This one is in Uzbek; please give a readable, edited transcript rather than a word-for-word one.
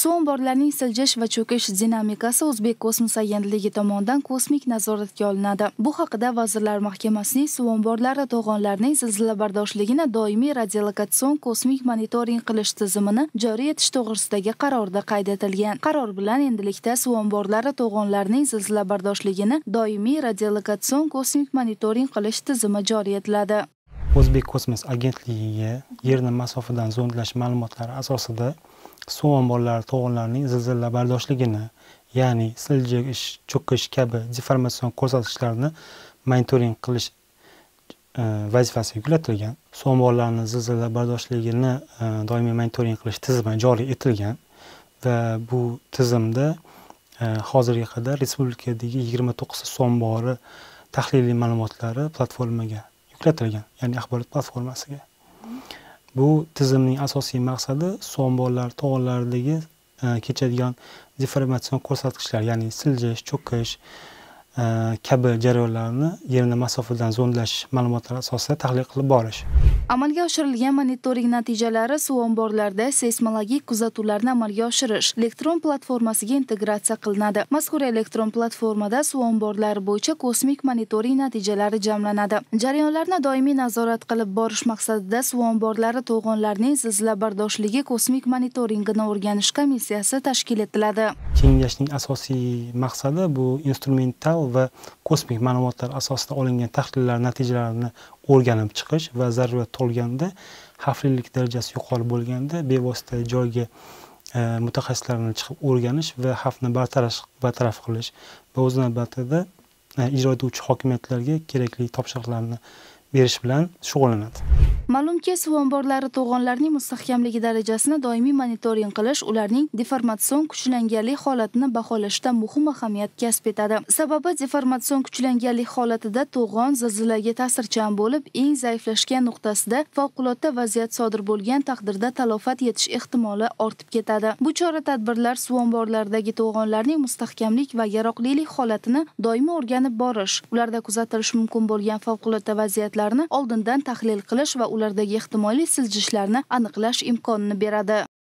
Suv omborlarining siljish va cho'kish dinamikasi O'zbek kosmos agentligi tomonidan kosmik nazoratga olinadi. Bu haqida Vazirlar Mahkamasining suv omborlari to'g'onlarining zilzilabardoshligini doimiy radiolokatsion kosmik monitoring qilish tizimini joriy etish to'g'risidagi qarorda qayd etilgan. Qaror bilan endilikda suv omborlari to'g'onlarining zilzilabardoshligini doimiy radiolokatsion kosmik monitoring qilish tizimi joriy etiladi. O'zbek kosmos agentligiga yerni masofadan zondlash ma'lumotlari asosida suv omborlari to'g'onlarining zilzilabardoshligini, ya'ni siljish, cho'kish kabi deformatsion ko'rsatkichlarni monitoring qilish vazifasi yuklatilgan. Suv omborlarining zilzilabardoshligini doimiy monitoring qilish tizimi joriy etilgan va bu tizimda hozirga qadar respublikadagi 29 suv ombori tahliliy ma'lumotlari platformaga yuklatilgan, ya'ni axborot platformasiga. Bu tizimning asosiy maqsadi suv omborlari to'g'onlaridagi kechadigan deformatsion ko'rsatkichlar, ya'ni siljish, cho'kish kabi jarayonlarni yerni masofadan zondlash ma'lumotlari asosida tahlil qilib borish. Amalga oshirilgan monitoring natijalari suv omborlarida seysmologik kuzatuvlarni amalga oshirish elektron platformasiga integratsiya qilinadi. Mazkur elektron platformada suv omborlari bo'yicha kosmik monitoring natijalari jamlanadi. Jarayonlarni doimiy nazorat qilib borish maqsadida suv omborlari to'g'onlarining zilzilabardoshligi kosmik monitoringini o'rganish komissiyasi tashkil etiladi. Kengashning asosiy maqsadi bu instrumental va kosmik ma'lumotlar asosida olingan tahlillar natijalarini o'rganib chiqish va zarurat tug'ilganda, xavflilik darajasi yuqori bo'lganda bevosita joyga mutaxassislarni chiqib o'rganish va xavfni bartaraf qilish va o'z navbatida ijro etuvchi hokimiyatlarga kerakli topshiriqlarni berish bilan shug'ullanadi. Ma'lumki, suv omborlari to'g'onlarining mustahkamligi darajasini doimiy monitoring qilish ularning deformatsion kuchlanganlik holatini baholashda muhim ahamiyat kasb etadi. Sababi deformatsion kuchlanganlik holatida to'g'on zilzilaga ta'sirchan bo'lib, eng zaiflashgan nuqtasida favqulodda vaziyat sodir bo'lgan taqdirda talofat yetish ehtimoli ortib ketadi. Bu chora-tadbirlar suv omborlaridagi to'g'onlarning mustahkamlik va yaroqlilik holatini doimiy o'rganib borish, ularda kuzatilishi mumkin bo'lgan favqulodda vaziyatlarni oldindan tahlil qilish va ulardagi ehtimoliy siljishlarni aniqlash imkonini beradi.